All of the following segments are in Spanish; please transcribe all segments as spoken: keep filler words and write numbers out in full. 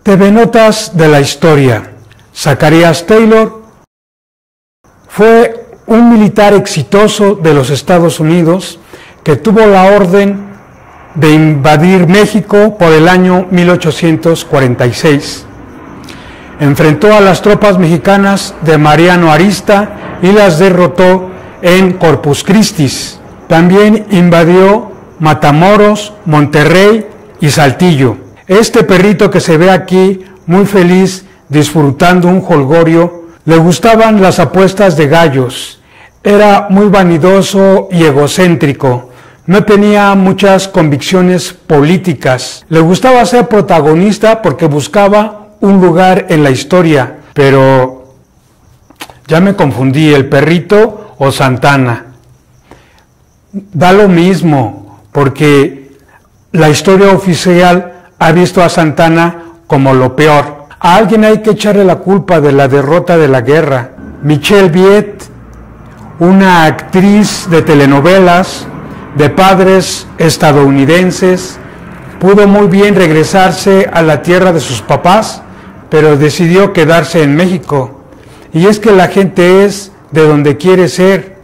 T V Notas de la historia. Zacharias Taylor fue un militar exitoso de los Estados Unidos que tuvo la orden de invadir México por el año mil ochocientos cuarenta y seis. Enfrentó a las tropas mexicanas de Mariano Arista y las derrotó en Corpus Christi. También invadió Matamoros, Monterrey y Saltillo. Este perrito que se ve aquí, muy feliz, disfrutando un jolgorio, le gustaban las apuestas de gallos. Era muy vanidoso y egocéntrico. No tenía muchas convicciones políticas. Le gustaba ser protagonista porque buscaba un lugar en la historia. Pero ya me confundí, ¿el perrito o Santana? Da lo mismo, porque la historia oficial ha visto a Santana como lo peor. A alguien hay que echarle la culpa de la derrota de la guerra. Michelle Viet, una actriz de telenovelas, de padres estadounidenses, pudo muy bien regresarse a la tierra de sus papás, pero decidió quedarse en México. Y es que la gente es de donde quiere ser.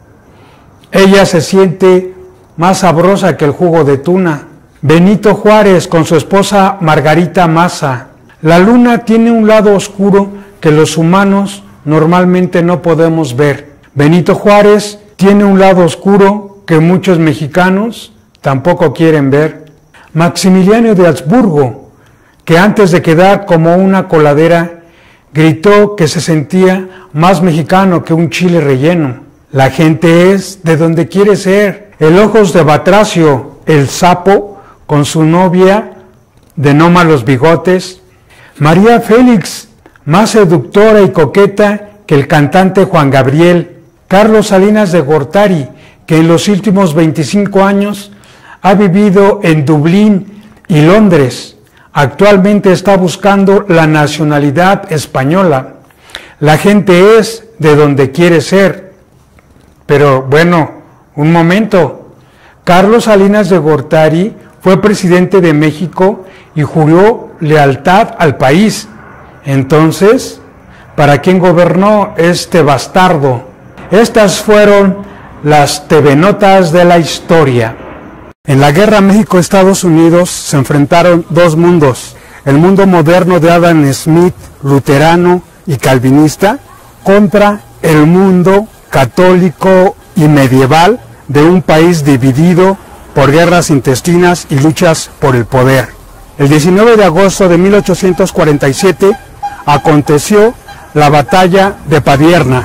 Ella se siente más sabrosa que el jugo de tuna. Benito Juárez con su esposa Margarita Maza. La luna tiene un lado oscuro que los humanos normalmente no podemos ver. Benito Juárez tiene un lado oscuro que muchos mexicanos tampoco quieren ver. Maximiliano de Habsburgo, que antes de quedar como una coladera, gritó que se sentía más mexicano que un chile relleno. La gente es de donde quiere ser. El Ojos de Batracio, el sapo, con su novia de no malos bigotes. María Félix, más seductora y coqueta que el cantante Juan Gabriel. Carlos Salinas de Gortari, que en los últimos veinticinco años ha vivido en Dublín y Londres. Actualmente está buscando la nacionalidad española. La gente es de donde quiere ser. Pero bueno, un momento. Carlos Salinas de Gortari fue presidente de México y juró lealtad al país. Entonces, ¿para quién gobernó este bastardo? Estas fueron las T V Notas de la historia. En la guerra México-Estados Unidos se enfrentaron dos mundos. El mundo moderno de Adam Smith, luterano y calvinista, contra el mundo católico y medieval de un país dividido por guerras intestinas y luchas por el poder. El diecinueve de agosto de mil ochocientos cuarenta y siete aconteció la batalla de Padierna,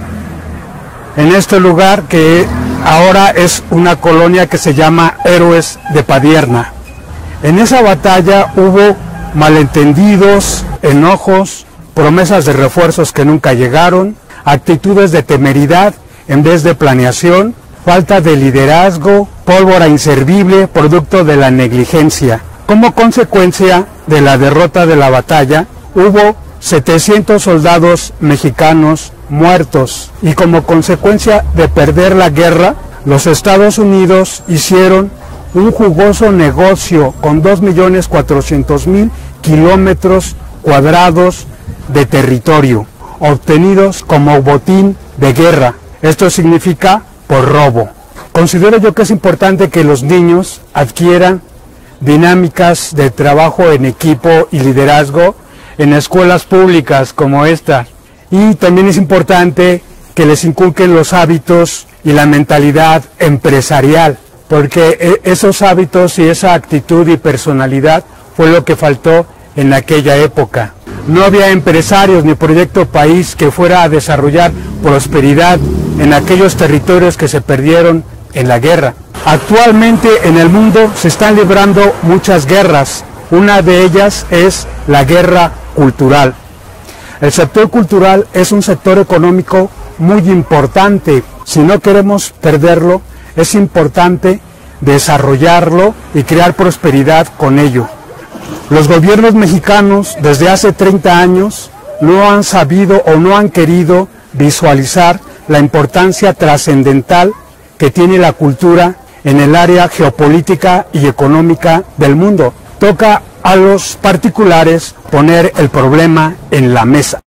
en este lugar que ahora es una colonia que se llama Héroes de Padierna. En esa batalla hubo malentendidos, enojos, promesas de refuerzos que nunca llegaron, actitudes de temeridad en vez de planeación, falta de liderazgo, pólvora inservible, producto de la negligencia. Como consecuencia de la derrota de la batalla, hubo setecientos soldados mexicanos muertos y como consecuencia de perder la guerra, los Estados Unidos hicieron un jugoso negocio con dos millones cuatrocientos mil kilómetros cuadrados de territorio, obtenidos como botín de guerra. Esto significa por robo. Considero yo que es importante que los niños adquieran dinámicas de trabajo en equipo y liderazgo en escuelas públicas como esta. Y también es importante que les inculquen los hábitos y la mentalidad empresarial, porque esos hábitos y esa actitud y personalidad fue lo que faltó en aquella época. No había empresarios ni proyecto país que fuera a desarrollar prosperidad en aquellos territorios que se perdieron en la guerra. Actualmente en el mundo se están librando muchas guerras. Una de ellas es la guerra cultural. El sector cultural es un sector económico muy importante. Si no queremos perderlo, es importante desarrollarlo y crear prosperidad con ello. Los gobiernos mexicanos desde hace treinta años no han sabido o no han querido visualizar la importancia trascendental que tiene la cultura en el área geopolítica y económica del mundo. Toca a los particulares poner el problema en la mesa.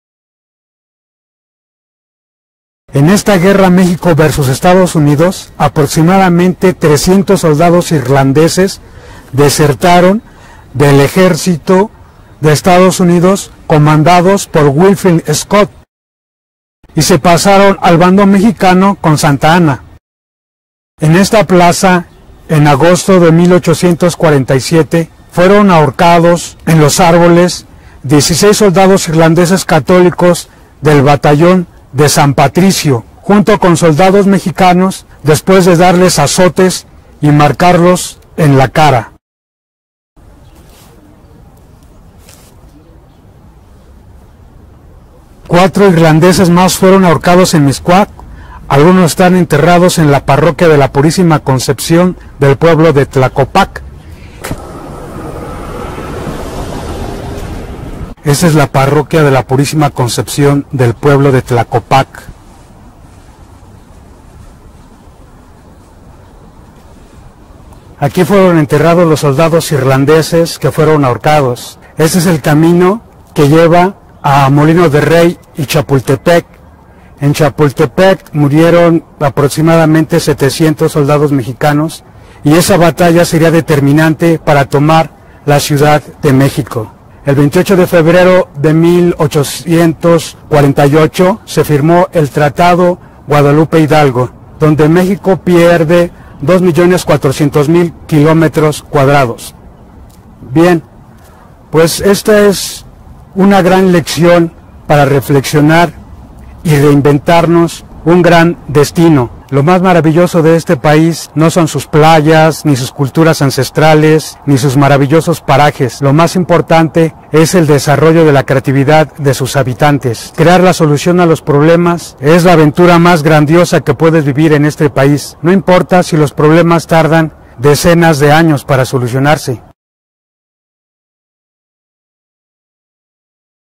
En esta guerra México versus Estados Unidos, aproximadamente trescientos soldados irlandeses desertaron del ejército de Estados Unidos comandados por Winfield Scott y se pasaron al bando mexicano con Santa Anna. En esta plaza, en agosto de mil ochocientos cuarenta y siete, fueron ahorcados en los árboles dieciséis soldados irlandeses católicos del batallón de San Patricio, junto con soldados mexicanos, después de darles azotes y marcarlos en la cara. Cuatro irlandeses más fueron ahorcados en Mixcoac. Algunos están enterrados en la parroquia de la Purísima Concepción del pueblo de Tlacopac. Esa es la parroquia de la Purísima Concepción del pueblo de Tlacopac. Aquí fueron enterrados los soldados irlandeses que fueron ahorcados. Ese es el camino que lleva a Molinos de Rey y Chapultepec. En Chapultepec murieron aproximadamente setecientos soldados mexicanos y esa batalla sería determinante para tomar la Ciudad de México. El veintiocho de febrero de mil ochocientos cuarenta y ocho se firmó el Tratado Guadalupe Hidalgo, donde México pierde dos millones cuatrocientos mil kilómetros cuadrados. Bien, pues esta es una gran lección para reflexionar y reinventarnos un gran destino. Lo más maravilloso de este país no son sus playas, ni sus culturas ancestrales, ni sus maravillosos parajes. Lo más importante es el desarrollo de la creatividad de sus habitantes. Crear la solución a los problemas es la aventura más grandiosa que puedes vivir en este país. No importa si los problemas tardan decenas de años para solucionarse.